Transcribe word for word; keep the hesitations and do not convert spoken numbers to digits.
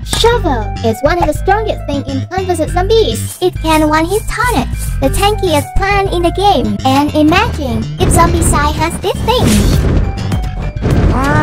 Shovel is one of the strongest things in Plant versus. Zombies. It can one-hit targets, the tankiest plant in the game. And imagine if Zombicide has this thing.